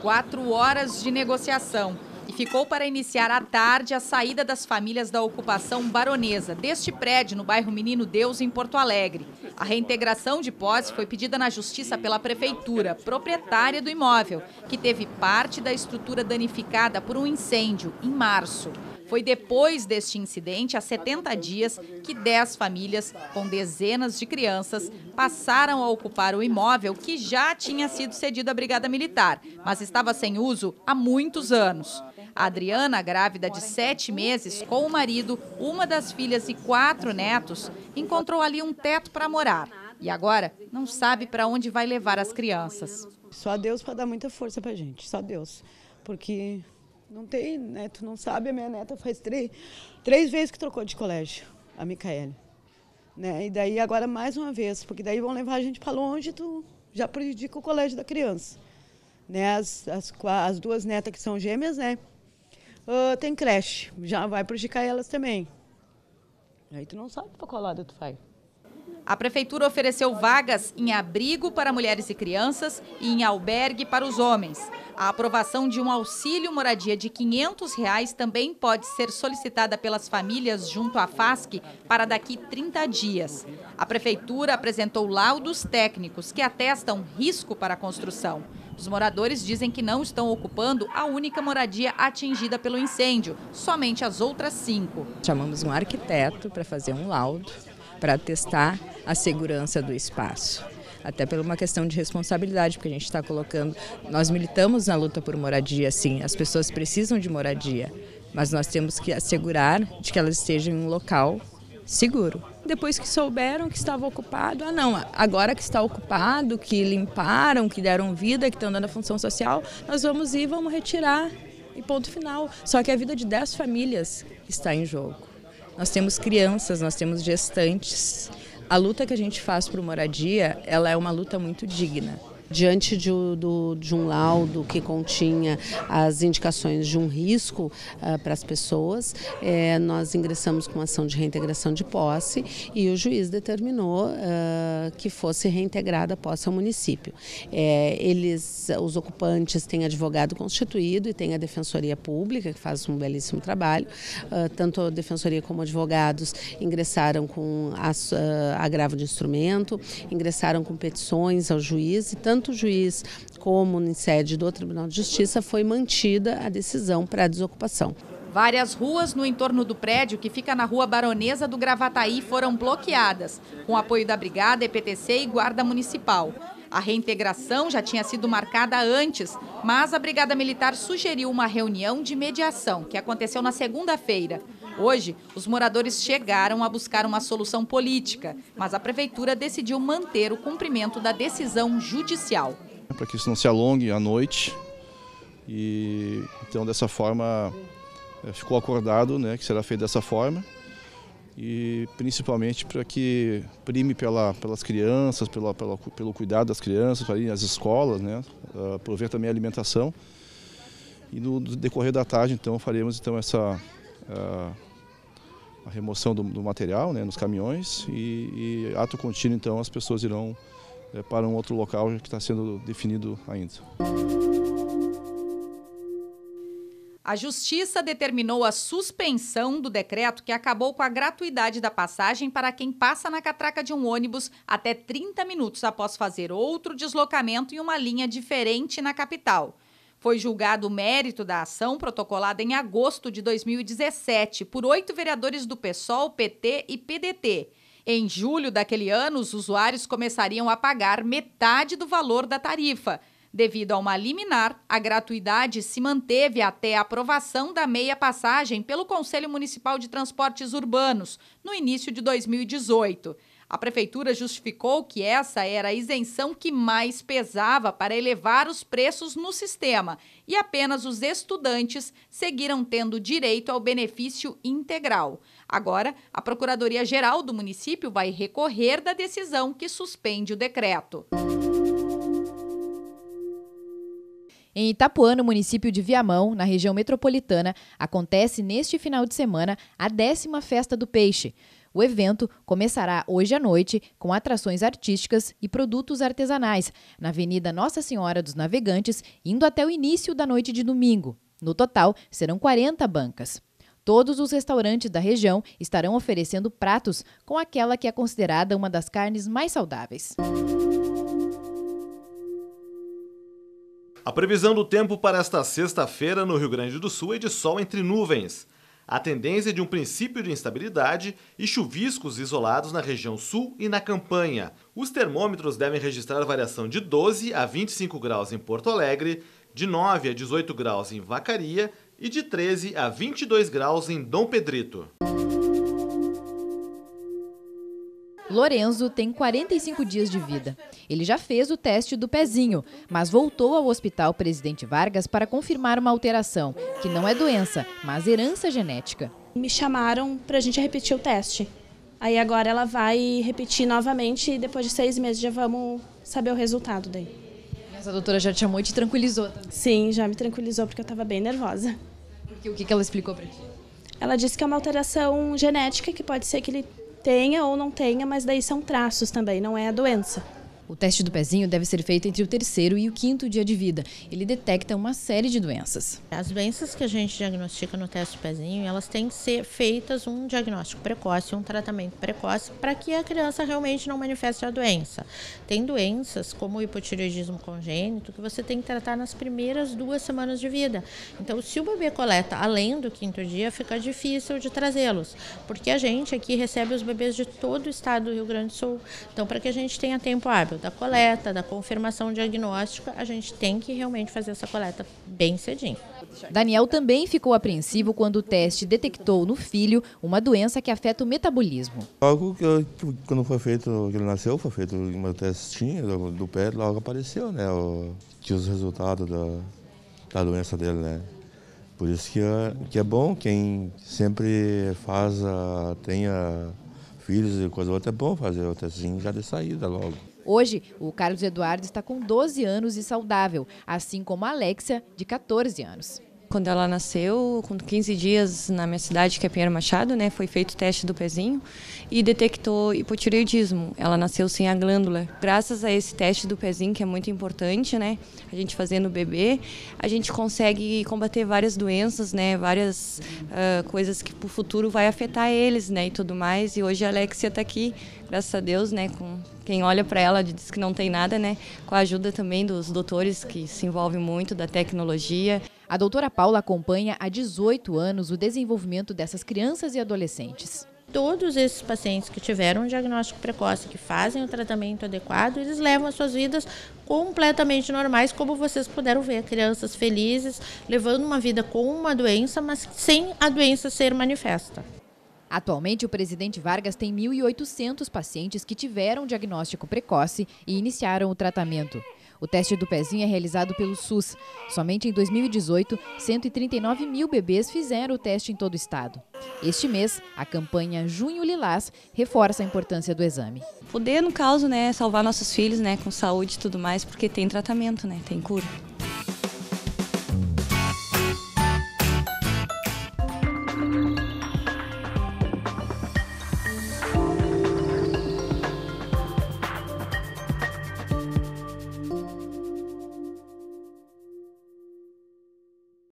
4 horas de negociação e ficou para iniciar à tarde a saída das famílias da ocupação baronesa deste prédio no bairro Menino Deus, em Porto Alegre. A reintegração de posse foi pedida na Justiça pela Prefeitura, proprietária do imóvel, que teve parte da estrutura danificada por um incêndio em março. Foi depois deste incidente, há 70 dias, que 10 famílias, com dezenas de crianças, passaram a ocupar o imóvel que já tinha sido cedido à Brigada Militar, mas estava sem uso há muitos anos. A Adriana, grávida de 7 meses, com o marido, uma das filhas e 4 netos, encontrou ali um teto para morar. E agora não sabe para onde vai levar as crianças. Só Deus para dar muita força para a gente, só Deus. Porque não tem neto, não sabe, a minha neta faz três vezes que trocou de colégio, a Micaele. Né? E daí agora mais uma vez, porque daí vão levar a gente para longe, tu já prejudica o colégio da criança. Né? As 2 netas que são gêmeas, né? Tem creche, já vai prejudicar elas também. Aí tu não sabe para qual lado tu vai. A Prefeitura ofereceu vagas em abrigo para mulheres e crianças e em albergue para os homens. A aprovação de um auxílio moradia de R$ 500 também pode ser solicitada pelas famílias junto à FASC para daqui 30 dias. A Prefeitura apresentou laudos técnicos que atestam risco para a construção. Os moradores dizem que não estão ocupando a única moradia atingida pelo incêndio, somente as outras 5. Chamamos um arquiteto para fazer um laudo, para testar a segurança do espaço. Até por uma questão de responsabilidade, porque a gente está colocando... Nós militamos na luta por moradia, sim, as pessoas precisam de moradia, mas nós temos que assegurar de que elas estejam em um local seguro. Depois que souberam que estava ocupado, agora que está ocupado, que limparam, que deram vida, que estão dando a função social, nós vamos ir, vamos retirar e ponto final. Só que a vida de 10 famílias está em jogo. Nós temos crianças, nós temos gestantes. A luta que a gente faz por moradia, ela é uma luta muito digna. Diante de um laudo que continha as indicações de um risco para as pessoas, nós ingressamos com uma ação de reintegração de posse e o juiz determinou que fosse reintegrada a posse ao município. Os ocupantes têm advogado constituído e tem a Defensoria Pública, que faz um belíssimo trabalho. Tanto a Defensoria como advogados ingressaram com agravo de instrumento, ingressaram com petições ao juiz e tanto o juiz como em sede do Tribunal de Justiça foi mantida a decisão para a desocupação. Várias ruas no entorno do prédio, que fica na Rua Baronesa do Gravataí, foram bloqueadas, com apoio da Brigada, EPTC e Guarda Municipal. A reintegração já tinha sido marcada antes, mas a Brigada Militar sugeriu uma reunião de mediação, que aconteceu na segunda-feira. Hoje, os moradores chegaram a buscar uma solução política, mas a Prefeitura decidiu manter o cumprimento da decisão judicial. Para que isso não se alongue à noite, e então dessa forma ficou acordado, né, que será feito dessa forma, e principalmente para que prime pelas crianças, pelo cuidado das crianças, para ir às escolas, né, prover também a alimentação. E no decorrer da tarde, então, faremos então a remoção do material, né, nos caminhões, e ato contínuo, então, as pessoas irão para um outro local que está sendo definido ainda. A Justiça determinou a suspensão do decreto que acabou com a gratuidade da passagem para quem passa na catraca de um ônibus até 30 minutos após fazer outro deslocamento em uma linha diferente na capital. Foi julgado o mérito da ação protocolada em agosto de 2017 por 8 vereadores do PSOL, PT e PDT. Em julho daquele ano, os usuários começariam a pagar metade do valor da tarifa. Devido a uma liminar, a gratuidade se manteve até a aprovação da meia passagem pelo Conselho Municipal de Transportes Urbanos, no início de 2018. A Prefeitura justificou que essa era a isenção que mais pesava para elevar os preços no sistema e apenas os estudantes seguiram tendo direito ao benefício integral. Agora, a Procuradoria-Geral do município vai recorrer da decisão que suspende o decreto. Em Itapuã, no município de Viamão, na região metropolitana, acontece neste final de semana a 10ª Festa do Peixe. O evento começará hoje à noite com atrações artísticas e produtos artesanais na Avenida Nossa Senhora dos Navegantes, indo até o início da noite de domingo. No total, serão 40 bancas. Todos os restaurantes da região estarão oferecendo pratos com aquela que é considerada uma das carnes mais saudáveis. A previsão do tempo para esta sexta-feira no Rio Grande do Sul é de sol entre nuvens. A tendência é de um princípio de instabilidade e chuviscos isolados na região sul e na campanha. Os termômetros devem registrar variação de 12 a 25 graus em Porto Alegre, de 9 a 18 graus em Vacaria e de 13 a 22 graus em Dom Pedrito. Lorenzo tem 45 dias de vida. Ele já fez o teste do pezinho, mas voltou ao Hospital Presidente Vargas para confirmar uma alteração, que não é doença, mas herança genética. Me chamaram para a gente repetir o teste. Aí agora ela vai repetir novamente e depois de 6 meses já vamos saber o resultado daí. Essa doutora já te chamou e te tranquilizou? Sim, já me tranquilizou porque eu estava bem nervosa. Porque o que ela explicou para ti? Ela disse que é uma alteração genética, que pode ser que ele tenha ou não tenha, mas daí são traços também, não é a doença. O teste do pezinho deve ser feito entre o 3º e o 5º dia de vida. Ele detecta uma série de doenças. As doenças que a gente diagnostica no teste do pezinho, elas têm que ser feitas um diagnóstico precoce, um tratamento precoce, para que a criança realmente não manifeste a doença. Tem doenças, como o hipotireoidismo congênito, que você tem que tratar nas primeiras 2 semanas de vida. Então, se o bebê coleta além do 5º dia, fica difícil de trazê-los, porque a gente aqui recebe os bebês de todo o estado do Rio Grande do Sul. Então, para que a gente tenha tempo hábil da coleta, da confirmação diagnóstica, a gente tem que realmente fazer essa coleta bem cedinho. Daniel também ficou apreensivo quando o teste detectou no filho uma doença que afeta o metabolismo. Logo que quando foi feito, que ele nasceu, foi feito uma testinha do pé, logo apareceu, né? Tinha os resultados da doença dele, né? Por isso que é bom quem sempre tenha filhos e coisa outra, é bom fazer o testinho já de saída logo. Hoje, o Carlos Eduardo está com 12 anos e saudável, assim como a Alexia, de 14 anos. Quando ela nasceu, com 15 dias na minha cidade, que é Pinheiro Machado, né, foi feito o teste do pezinho e detectou hipotireoidismo. Ela nasceu sem a glândula. Graças a esse teste do pezinho, que é muito importante, né, a gente fazendo o bebê, a gente consegue combater várias doenças, né, várias coisas que para o futuro vai afetar eles, né, e tudo mais. E hoje a Alexia está aqui, graças a Deus, né, com quem olha para ela diz que não tem nada, né, com a ajuda também dos doutores que se envolvem muito da tecnologia. A doutora Paula acompanha há 18 anos o desenvolvimento dessas crianças e adolescentes. Todos esses pacientes que tiveram um diagnóstico precoce, que fazem o tratamento adequado, eles levam as suas vidas completamente normais, como vocês puderam ver, crianças felizes, levando uma vida com uma doença, mas sem a doença ser manifesta. Atualmente, o Presidente Vargas tem 1.800 pacientes que tiveram diagnóstico precoce e iniciaram o tratamento. O teste do pezinho é realizado pelo SUS. Somente em 2018, 139 mil bebês fizeram o teste em todo o estado. Este mês, a campanha Junho Lilás reforça a importância do exame. Poder, no caso, né, salvar nossos filhos, né, com saúde e tudo mais, porque tem tratamento, né, tem cura.